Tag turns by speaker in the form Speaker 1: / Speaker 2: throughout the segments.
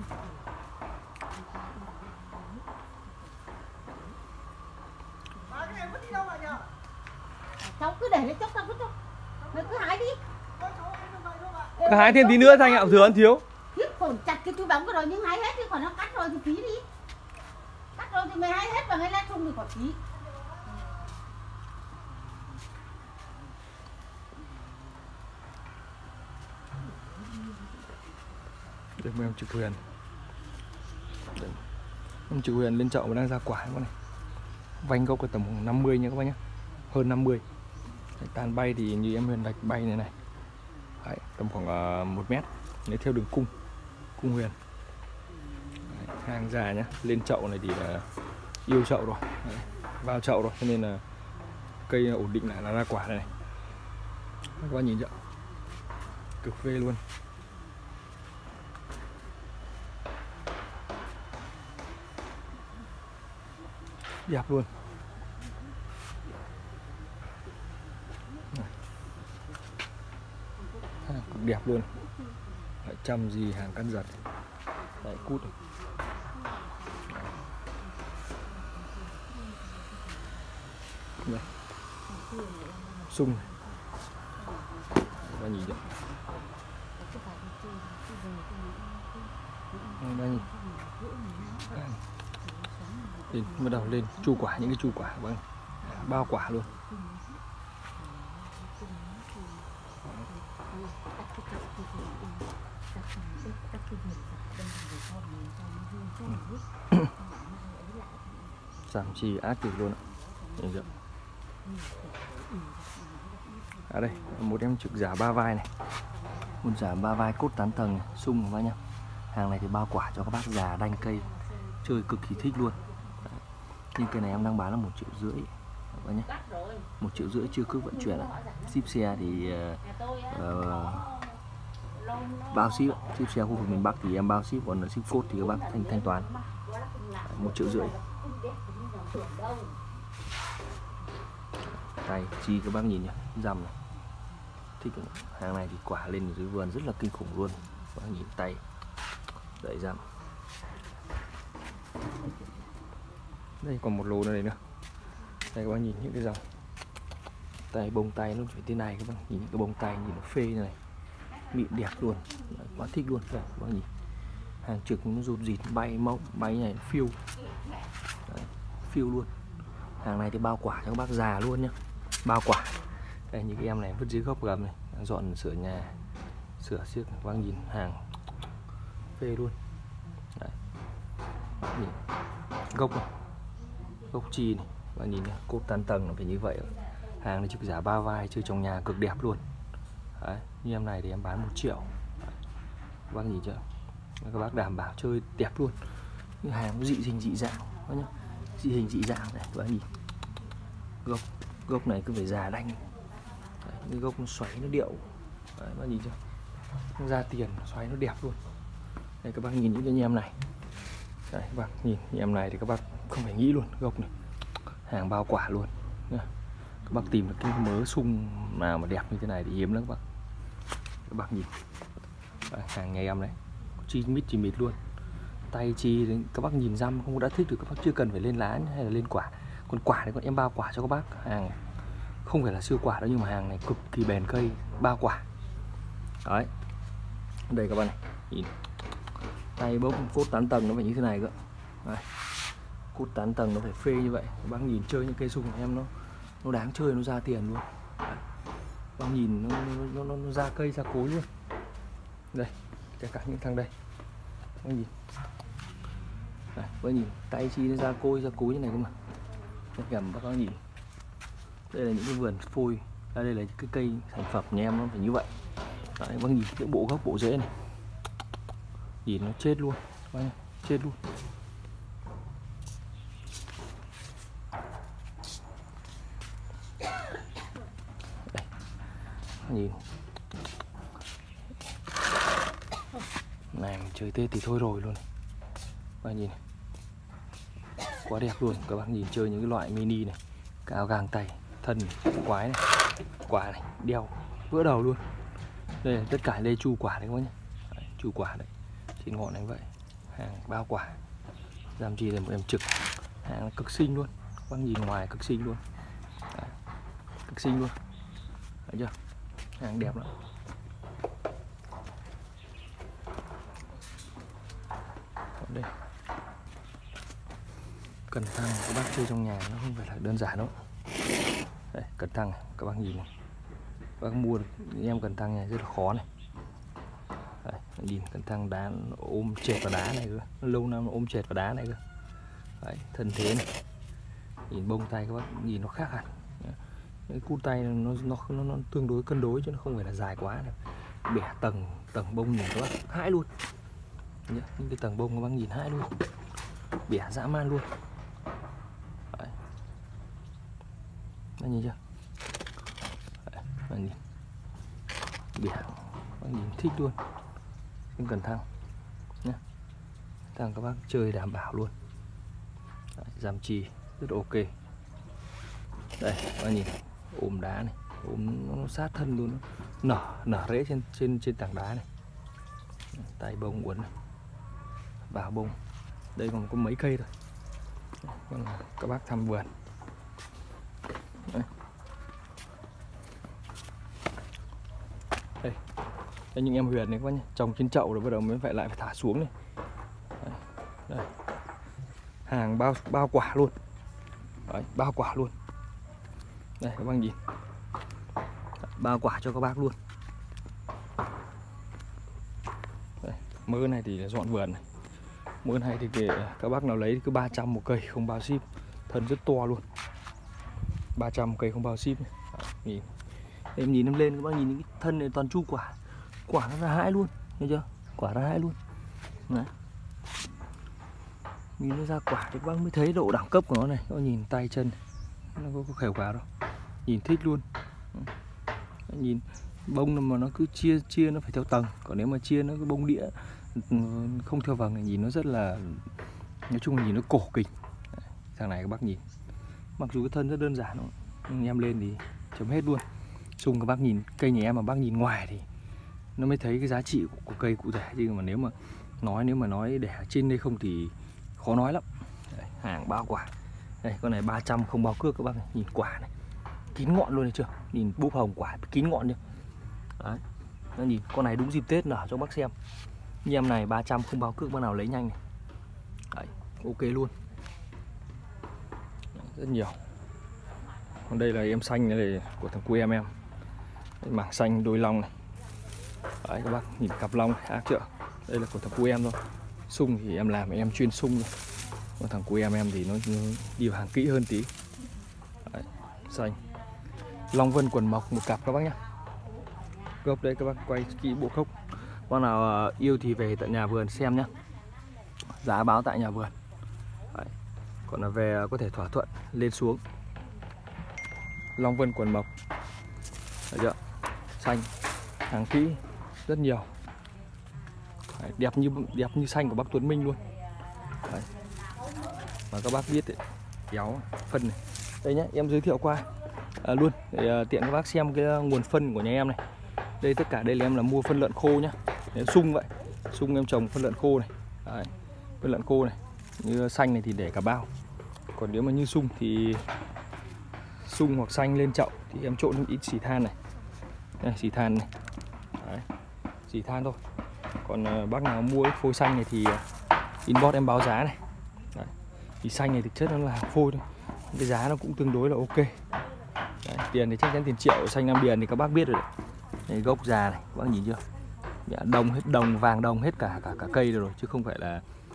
Speaker 1: Cháu cứ để đấy chốc tao cứ chốc. Mày cứ hái đi.
Speaker 2: Cứ hái thêm tí nữa thôi anh ạ, thừa ăn thiếu.
Speaker 1: Khiếp khổn chặt cái túi bóng rồi nhưng hái hết chứ còn nó cắt rồi thì phí đi. Cắt rồi thì mày hái hết và ngay lát không thì còn phí.
Speaker 2: Đây mấy ông chị Huyền. Đây. Ông chị Huyền lên chợ mà đang ra quả các bạn này. Vành gốc là tầm khoảng 50 nha các bác nhé. Hơn 50. Đấy, tàn bay thì như em Huyền vạch bay này này. Đấy, tầm khoảng 1 mét. Nếu theo đường cung Huyền. Đấy, hàng già nhá. Lên chậu này thì là yêu chậu rồi. Đấy, vào chậu rồi cho nên là cây ổn định lại là ra quả này này. Các bạn nhìn chưa? Cực phê luôn. Đẹp luôn. Cực đẹp luôn. Lại chăm gì hàng cắt giật. Đấy, cút này. Đây. Sung này. Các nhìn chưa? Đây nhìn. Lên, bắt đầu lên chu quả, những cái chu quả vâng, bao quả luôn. Giảm trì ác cực luôn ạ. Nhìn chưa? À đây, một em trực giả 3 vai này. Một giả 3 vai cốt tán tầng này, sung các bác nhá. Hàng này thì bao quả cho các bác già đanh cây chơi cực kỳ thích luôn. Nhưng cái này em đang bán là 1,5 triệu các bác nhé. 1,5 triệu chưa cước vận chuyển ạ. Ship xe thì bao ship, ship xe khu vực miền Bắc thì em bao ship, còn ship code thì các bác thanh toán 1,5 triệu. Tay chi các bác nhìn nhá, răm này. Thích không? Hàng này thì quả lên ở dưới vườn rất là kinh khủng luôn. Các bác nhìn tay đẩy răm. Đây còn một lô này nữa. Đây các bác nhìn những cái dòng tay, bông tay nó phải thế này, các bác nhìn những cái bông tay nhìn nó phê như này, mịn đẹp luôn. Đấy, quá thích luôn. Đây các bác nhìn hàng trực nó rụt rịt bay mốc bay này phiêu. Đấy, phiêu luôn. Hàng này thì bao quả cho các bác già luôn nhá, bao quả. Đây những cái em này vứt dưới gốc gầm này, đang dọn sửa nhà, sửa xiếc, các bác nhìn hàng phê luôn. Đấy, nhìn gốc này, gốc chi này, bạn nhìn này, cốt tán tầng nó phải như vậy. Hàng này trực giá 3 vai, chơi trong nhà cực đẹp luôn. Đấy, như em này thì em bán 1 triệu. Đấy, các bác nhìn chưa? Các bác đảm bảo chơi đẹp luôn. Những hàng nó dị hình dị dạng, đó nhá. Dị hình dị dạng này, các bác nhìn. Gốc này cứ phải già đanh. Đấy, cái gốc nó xoáy nó điệu. Đấy, các bác nhìn chưa? Nó ra tiền, nó xoáy nó đẹp luôn. Đây các bác nhìn những cái em này. Đấy, các bác nhìn em này thì các bác không phải nghĩ luôn, gốc này hàng bao quả luôn. Các bác tìm được cái mớ sung nào mà đẹp như thế này thì hiếm lắm các bác nhìn. Đấy, hàng nhà em đấy, chi mít luôn, tay chi đấy, các bác nhìn răm không đã thích được các bác chưa cần phải lên lá hay là lên quả. Còn quả đấy còn em bao quả cho các bác. Hàng không phải là siêu quả đâu nhưng mà hàng này cực kỳ bền cây, bao quả. Đấy, đây các bạn này, nhìn tay bốc cốt tán tầng nó phải như thế này cơ. Đấy, cốt tán tầng nó phải phê như vậy. Các bác nhìn chơi những cây sung của em nó đáng chơi, nó ra tiền luôn. Đấy, bác nhìn nó ra cây ra cối luôn. Đây, kể cả những thằng đây, bác nhìn. Đây, bác nhìn tay chi nó ra cối như này cơ mà. Đây, gầm bác nhìn. Đây là những cái vườn phôi, đây là cái cây sản phẩm nhà em nó phải như vậy. Đấy, bác nhìn cái bộ gốc bộ rễ này, nhìn nó chết luôn, bác nhìn, chết luôn. Đây, nhìn này chơi Tết thì thôi rồi luôn. Các bạn nhìn này, quá đẹp luôn. Các bạn nhìn chơi những cái loại mini này, cao gang tay, thân quái này, quả này, đeo vỡ đầu luôn. Đây là tất cả đây chu quả đấy các bác nhé. Đấy, chu quả đấy, trên ngọn này vậy. hàng bao quả. Giam Trì là một em trực, hàng cực xinh luôn, các bác nhìn ngoài cực xinh luôn. Đấy, cực xinh luôn, thấy chưa, hàng đẹp lắm. Còn đây cần thăng các bác chơi trong nhà nó không phải là đơn giản đâu. Đây, cần thăng này, các bác nhìn này, các bác mua được em cần thăng này rất là khó này. Đây, nhìn cần thăng đá nó ôm chệt vào đá này cơ, lâu năm nó ôm chệt vào đá này cơ. Đấy, thân thế này, nhìn bông tay các bác nhìn nó khác hẳn. Cái cút tay nó tương đối cân đối chứ nó không phải là dài quá này. Bẻ tầng bông nhìn các bác hãi luôn. Những cái tầng bông các bác nhìn hãi luôn, bẻ dã man luôn. Đấy, nó nhìn chưa? Đấy, nó nhìn bẻ, bác nhìn thích luôn. Không cần thăng nhé, thăng các bác chơi đảm bảo luôn. Đấy, Giam Trì rất ok. Đây các bác nhìn ôm đá này, ôm nó sát thân luôn, nó nở rễ trên tảng đá này. Tay bông uốn này, vào bông. Đây còn có mấy cây thôi. Các bác thăm vườn. Đây, những em huyền này các bác nhé, trồng trên chậu rồi bắt đầu mới lại phải thả xuống này. Đây. Hàng bao quả luôn. Đấy, bao quả luôn. Đây các bác nhìn, bao quả cho các bác luôn. Đây, mớ này thì dọn vườn này. Mớ này thì để các bác nào lấy cứ 300 một cây không bao ship, thân rất to luôn. 300 một cây không bao ship này. Đấy, nhìn. Em nhìn em lên các bác nhìn những cái thân này toàn chu quả, quả nó ra hãi luôn, thấy chưa? Quả ra hãi luôn. Đấy. Nhìn nó ra quả thì các bác mới thấy độ đẳng cấp của nó này. Các bác nhìn tay chân nó có khều quả đâu, nhìn thích luôn. Nhìn bông mà nó cứ chia nó phải theo tầng, còn nếu mà chia nó cái bông đĩa không theo vầng này nhìn nó rất là, nói chung là nhìn nó cổ kình. Thằng này các bác nhìn, mặc dù cái thân rất đơn giản thôi, nhưng em lên thì chấm hết luôn. Xung các bác nhìn cây nhà em mà bác nhìn ngoài thì nó mới thấy cái giá trị của cây cụ thể, chứ mà nếu mà nói để ở trên đây không thì khó nói lắm. Đấy, hàng bao quả. Đây con này 300 không bao cước các bác này, nhìn quả này kín ngọn luôn, thấy chưa? Nhìn búp hồng quả kín ngọn chưa? Đấy, nó nhìn con này đúng dịp Tết nở cho bác xem. Như em này 300 không bao cước, bác nào lấy nhanh này. Đấy, ok luôn. Đấy, rất nhiều. Còn đây là em xanh này của thằng cu em. Đây, mảng xanh đôi long này. Đấy các bác nhìn cặp long ác chưa? Đây là của thằng cu em thôi. Sung thì em làm em chuyên sung thôi. Còn thằng cu em thì nó đi vào hàng kỹ hơn tí. Đấy, xanh. Long Vân quần mộc một cặp các bác nhá. Gốc đây các bác quay kỹ bộ gốc. Con nào yêu thì về tận nhà vườn xem nhá. Giá báo tại nhà vườn. Đấy. Còn là về có thể thỏa thuận lên xuống. Long Vân quần mộc. Đấy chưa? Xanh, hàng kỹ, rất nhiều. Đấy, đẹp như xanh của bác Tuấn Minh luôn. Đấy. Mà các bác biết đấy, kéo phân này. Đây nhá, em giới thiệu qua luôn để tiện các bác xem cái nguồn phân của nhà em này. Đây tất cả đây là em mua phân lợn khô nhá. Nếu sung vậy, sung em trồng phân lợn khô này. Đấy, phân lợn khô này. Như xanh này thì để cả bao. Còn nếu mà như sung thì sung hoặc xanh lên chậu thì em trộn ít xì than này. Đây, xì than này. Đấy, xì than thôi. Còn bác nào mua ít phôi xanh này thì inbox em báo giá này. Đấy, thì xanh này thực chất nó là phôi thôi. Cái giá nó cũng tương đối là ok. Đấy, tiền thì chắc chắn tiền triệu. Xanh Nam Điền thì các bác biết rồi đấy. Đây, gốc già này, các bác nhìn chưa? Đồng hết đồng, vàng đồng hết cả cây rồi chứ không phải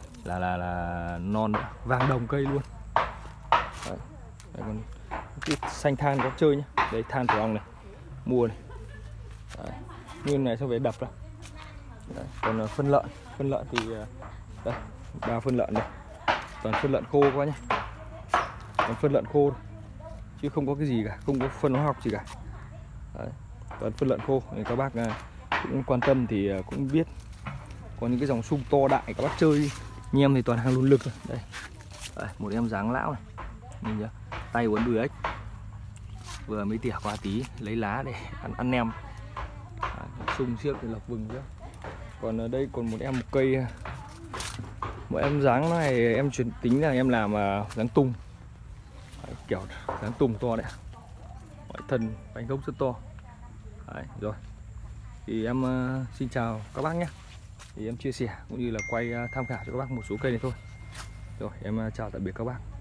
Speaker 2: là non nữa. Vàng đồng cây luôn. Đấy. Đấy, còn cái xanh than có chơi nhá. Đây than của ông này, mua này. Đấy. Nguyên này xong về đập ra. Đấy. Còn phân lợn thì đây, 3 phân lợn này. Toàn phân lợn khô quá nhá. Còn phân lợn khô chứ không có cái gì cả, không có phân hóa học gì cả. Đấy. Toàn phân lợn khô. Để các bác cũng quan tâm thì cũng biết. Có những cái dòng sung to đại các bác chơi. Như em thì toàn hàng luôn lực rồi. Đây. Đấy, một em dáng lão này. Nhìn chưa? Tay uốn đuôi ếch. Vừa mới tỉa qua tí, lấy lá để ăn nem. Sung siếc thì lọc vừng chứ. Còn ở đây còn một cây Mỗi em dáng này em chuyển tính là em làm dáng tung. Đấy, kiểu dáng tung to đấy. Mọi thân bánh gốc rất to. Đấy, rồi. Thì em xin chào các bác nhé. Thì em chia sẻ cũng như là quay tham khảo cho các bác một số cây này thôi. Rồi em chào tạm biệt các bác.